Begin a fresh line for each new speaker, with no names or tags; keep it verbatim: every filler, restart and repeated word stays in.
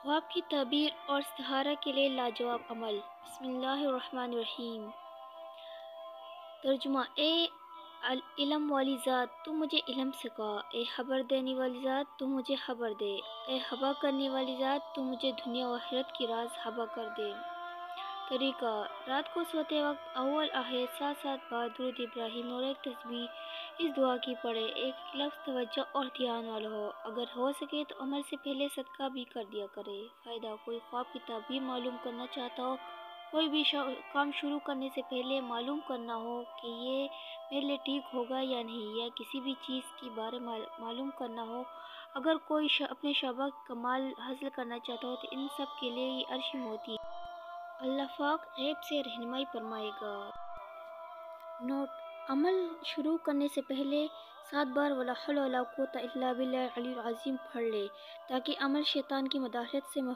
خواب کی تعبیر اور استخارہ کے لیے لاجواب عمل۔ بسم اللہ الرحمن الرحیم۔ ترجمہ: اے علم والی ذات تو مجھے علم سکھا، اے خبر دینے والی ذات تو مجھے خبر دے، اے خبا کرنے والی ذات تو مجھے دنیا و آخرت کی راز خبا کر دے۔ طریقہ: رات کو سوتے وقت اول آخر سات سات بار درود ابراہیم اور ایک تسبیح اس دعا کی پڑھے۔ ایک لفظ توجہ اور دھیان والا ہو، اگر ہو سکے تو عمل سے پہلے صدقہ بھی کر دیا کرے۔ فائدہ: کوئی خواب کی تعبیر معلوم کرنا چاہتا ہو، کوئی بھی کام شروع کرنے سے پہلے معلوم کرنا ہو کہ یہ میرے لیے ٹھیک ہوگا یا نہیں، یا کسی بھی چیز کے بارے معلوم کرنا ہو، اگر کوئی اپنے شعبہ کمال حاصل کرنا چاہتا ہو تو ان سب کے لیے یہ عرشی موتی ہے۔ اللہ پاک غیب سے رہنمائی فرمائے گا۔ نوٹ: عمل شروع کرنے سے پہلے سات بار ولا حول ولا قوت الا باللہ العلی العظیم پڑھ لے تاکہ عمل شیطان کی مداخلت سے